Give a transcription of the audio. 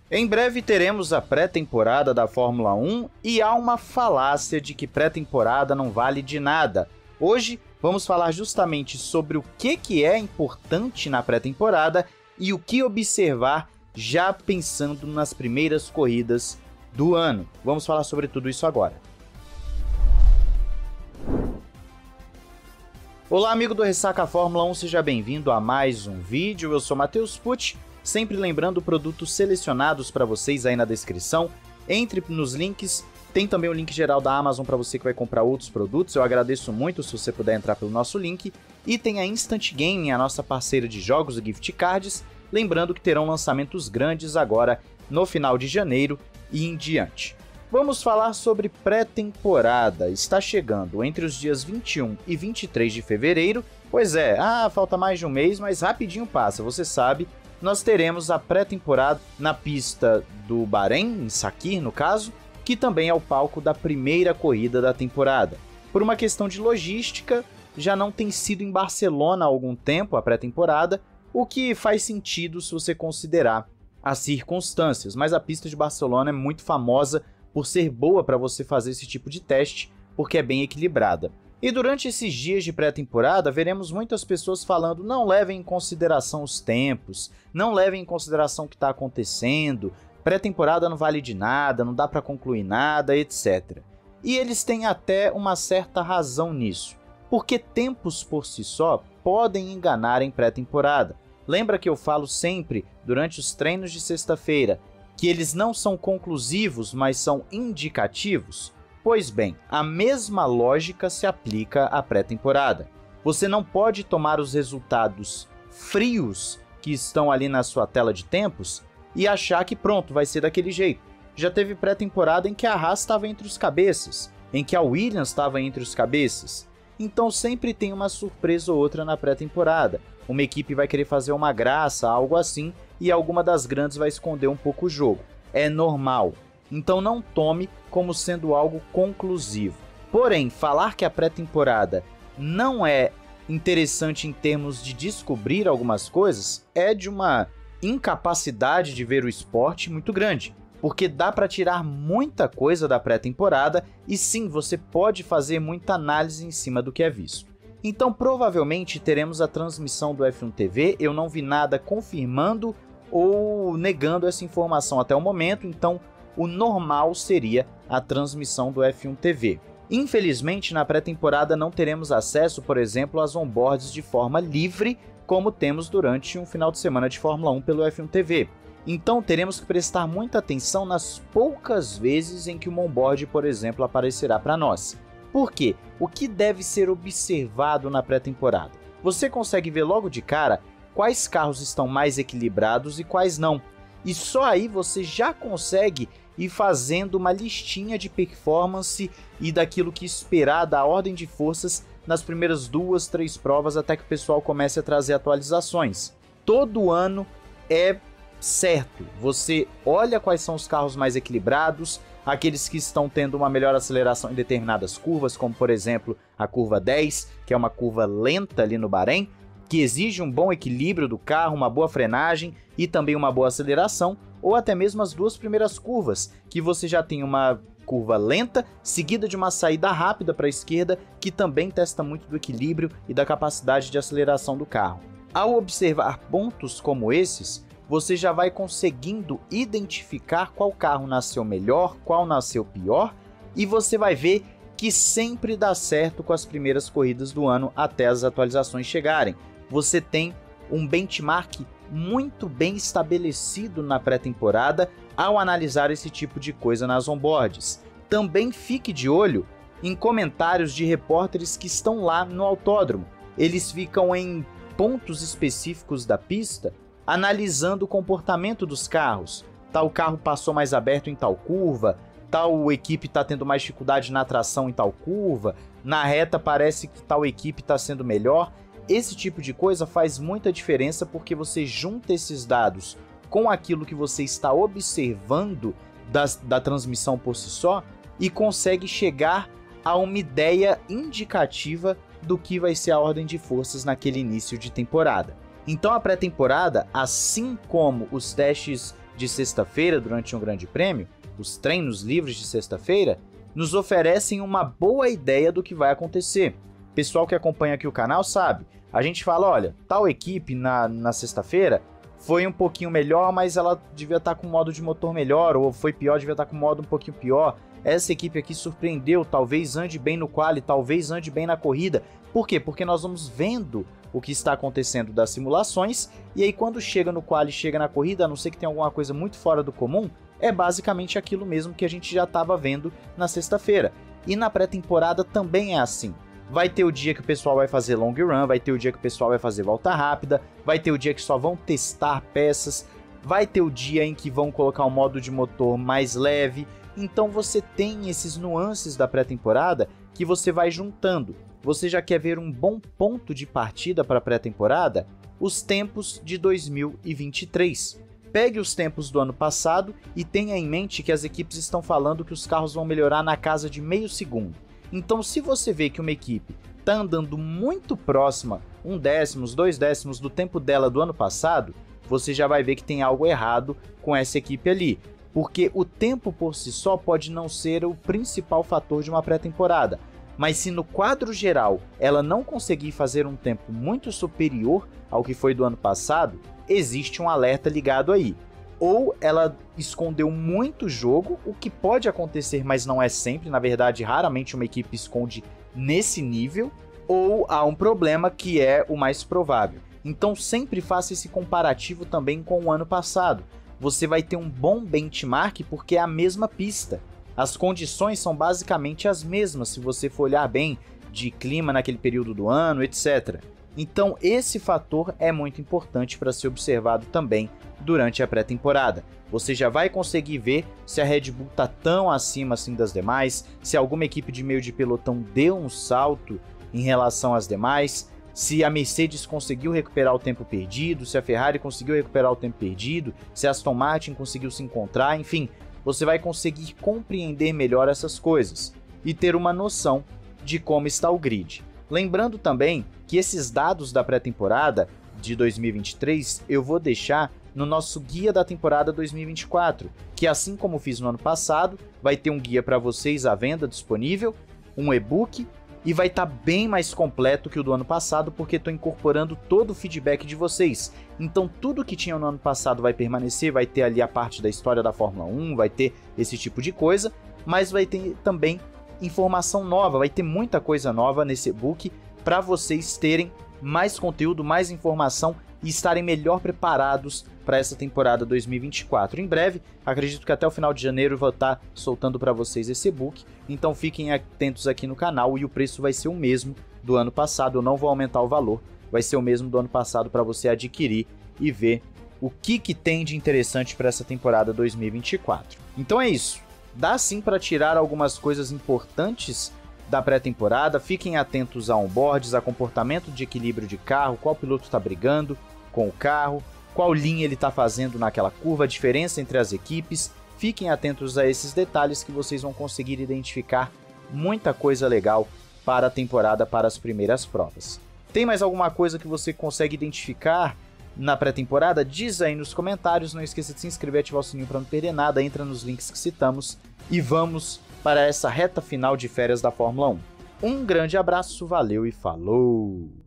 Em breve teremos a pré-temporada da Fórmula 1 e há uma falácia de que pré-temporada não vale de nada. Hoje vamos falar justamente sobre o que é importante na pré-temporada e o que observar já pensando nas primeiras corridas do ano. Vamos falar sobre tudo isso agora. Olá, amigo do Ressaca Fórmula 1, seja bem-vindo a mais um vídeo. Eu sou Matheus Pucci, sempre lembrando produtos selecionados para vocês aí na descrição. Entre nos links, tem também o link geral da Amazon para você que vai comprar outros produtos. Eu agradeço muito se você puder entrar pelo nosso link. E tem a Instant Gaming, a nossa parceira de jogos e gift cards. Lembrando que terão lançamentos grandes agora no final de janeiro e em diante. Vamos falar sobre pré-temporada. Está chegando entre os dias 21 e 23 de fevereiro. Pois é, falta mais de um mês, mas rapidinho passa, você sabe. Nós teremos a pré-temporada na pista do Bahrein, em Sakhir no caso, que também é o palco da primeira corrida da temporada. Por uma questão de logística, já não tem sido em Barcelona há algum tempo a pré-temporada, o que faz sentido se você considerar as circunstâncias, mas a pista de Barcelona é muito famosa por ser boa para você fazer esse tipo de teste, porque é bem equilibrada. E durante esses dias de pré-temporada, veremos muitas pessoas falando: não levem em consideração os tempos, não levem em consideração o que está acontecendo, pré-temporada não vale de nada, não dá para concluir nada, etc. E eles têm até uma certa razão nisso, porque tempos por si só podem enganar em pré-temporada. Lembra que eu falo sempre, durante os treinos de sexta-feira, que eles não são conclusivos, mas são indicativos? Pois bem, a mesma lógica se aplica à pré-temporada. Você não pode tomar os resultados frios que estão ali na sua tela de tempos e achar que pronto, vai ser daquele jeito. Já teve pré-temporada em que a Haas estava entre os cabeças, em que a Williams estava entre os cabeças. Então sempre tem uma surpresa ou outra na pré-temporada. Uma equipe vai querer fazer uma graça, algo assim, e alguma das grandes vai esconder um pouco o jogo. É normal. Então não tome como sendo algo conclusivo. Porém, falar que a pré-temporada não é interessante em termos de descobrir algumas coisas é de uma incapacidade de ver o esporte muito grande. Porque dá para tirar muita coisa da pré-temporada e sim, você pode fazer muita análise em cima do que é visto. Então provavelmente teremos a transmissão do F1 TV, eu não vi nada confirmando ou negando essa informação até o momento, então o normal seria a transmissão do F1 TV. Infelizmente, na pré-temporada não teremos acesso, por exemplo, às onboards de forma livre, como temos durante um final de semana de Fórmula 1 pelo F1 TV. Então teremos que prestar muita atenção nas poucas vezes em que o onboard, por exemplo, aparecerá para nós. Por quê? O que deve ser observado na pré-temporada? Você consegue ver logo de cara quais carros estão mais equilibrados e quais não. E só aí você já consegue ir fazendo uma listinha de performance e daquilo que esperar da ordem de forças nas primeiras 2, 3 provas até que o pessoal comece a trazer atualizações. Todo ano é certo, você olha quais são os carros mais equilibrados, aqueles que estão tendo uma melhor aceleração em determinadas curvas, como por exemplo a curva 10, que é uma curva lenta ali no Bahrein, que exige um bom equilíbrio do carro, uma boa frenagem e também uma boa aceleração, ou até mesmo as 2 primeiras curvas, que você já tem uma curva lenta, seguida de uma saída rápida para a esquerda, que também testa muito do equilíbrio e da capacidade de aceleração do carro. Ao observar pontos como esses, você já vai conseguindo identificar qual carro nasceu melhor, qual nasceu pior, e você vai ver que sempre dá certo com as primeiras corridas do ano até as atualizações chegarem. Você tem um benchmark muito bem estabelecido na pré-temporada ao analisar esse tipo de coisa nas onboards. Também fique de olho em comentários de repórteres que estão lá no autódromo. Eles ficam em pontos específicos da pista analisando o comportamento dos carros. Tal carro passou mais aberto em tal curva, tal equipe está tendo mais dificuldade na tração em tal curva, na reta parece que tal equipe está sendo melhor. Esse tipo de coisa faz muita diferença porque você junta esses dados com aquilo que você está observando da transmissão por si só e consegue chegar a uma ideia indicativa do que vai ser a ordem de forças naquele início de temporada. Então a pré-temporada, assim como os testes de sexta-feira durante um grande prêmio, os treinos livres de sexta-feira, nos oferecem uma boa ideia do que vai acontecer. Pessoal que acompanha aqui o canal sabe, a gente fala, olha, tal equipe na sexta-feira foi um pouquinho melhor, mas ela devia estar com modo de motor melhor, ou foi pior, devia estar com modo um pouquinho pior. Essa equipe aqui surpreendeu, talvez ande bem no quali, talvez ande bem na corrida. Por quê? Porque nós vamos vendo o que está acontecendo das simulações, e aí quando chega no quali, chega na corrida, a não ser que tenha alguma coisa muito fora do comum, é basicamente aquilo mesmo que a gente já estava vendo na sexta-feira. E na pré-temporada também é assim. Vai ter o dia que o pessoal vai fazer long run, vai ter o dia que o pessoal vai fazer volta rápida, vai ter o dia que só vão testar peças, vai ter o dia em que vão colocar um modo de motor mais leve. Então você tem esses nuances da pré-temporada que você vai juntando. Você já quer ver um bom ponto de partida para a pré-temporada? Os tempos de 2023. Pegue os tempos do ano passado e tenha em mente que as equipes estão falando que os carros vão melhorar na casa de meio segundo. Então, se você vê que uma equipe está andando muito próxima, 1 décimo, 2 décimos do tempo dela do ano passado, você já vai ver que tem algo errado com essa equipe ali. Porque o tempo por si só pode não ser o principal fator de uma pré-temporada. Mas se no quadro geral ela não conseguir fazer um tempo muito superior ao que foi do ano passado, existe um alerta ligado aí. Ou ela escondeu muito jogo, o que pode acontecer, mas não é sempre, na verdade, raramente uma equipe esconde nesse nível, ou há um problema que é o mais provável. Então sempre faça esse comparativo também com o ano passado. Você vai ter um bom benchmark porque é a mesma pista. As condições são basicamente as mesmas, se você for olhar bem, de clima naquele período do ano, etc. Então esse fator é muito importante para ser observado também durante a pré-temporada. Você já vai conseguir ver se a Red Bull está tão acima assim das demais, se alguma equipe de meio de pelotão deu um salto em relação às demais, se a Mercedes conseguiu recuperar o tempo perdido, se a Ferrari conseguiu recuperar o tempo perdido, se a Aston Martin conseguiu se encontrar, enfim, você vai conseguir compreender melhor essas coisas e ter uma noção de como está o grid. Lembrando também que esses dados da pré-temporada de 2023 eu vou deixar no nosso guia da temporada 2024, que assim como fiz no ano passado, vai ter um guia para vocês à venda disponível, um e-book, e vai estar bem mais completo que o do ano passado, porque estou incorporando todo o feedback de vocês. Então tudo que tinha no ano passado vai permanecer, vai ter ali a parte da história da Fórmula 1, vai ter esse tipo de coisa, mas vai ter também informação nova, vai ter muita coisa nova nesse e-book para vocês terem mais conteúdo, mais informação e estarem melhor preparados para essa temporada 2024. Em breve, acredito que até o final de janeiro eu vou estar soltando para vocês esse e-book, então fiquem atentos aqui no canal e o preço vai ser o mesmo do ano passado, eu não vou aumentar o valor, vai ser o mesmo do ano passado para você adquirir e ver o que tem de interessante para essa temporada 2024. Então é isso, dá sim para tirar algumas coisas importantes da pré-temporada, fiquem atentos a onboards, a comportamento de equilíbrio de carro, qual piloto está brigando com o carro, qual linha ele está fazendo naquela curva, a diferença entre as equipes, fiquem atentos a esses detalhes que vocês vão conseguir identificar muita coisa legal para a temporada, para as primeiras provas. Tem mais alguma coisa que você consegue identificar na pré-temporada? Diz aí nos comentários, não esqueça de se inscrever e ativar o sininho para não perder nada, entra nos links que citamos e vamos para essa reta final de férias da Fórmula 1. Um grande abraço, valeu e falou!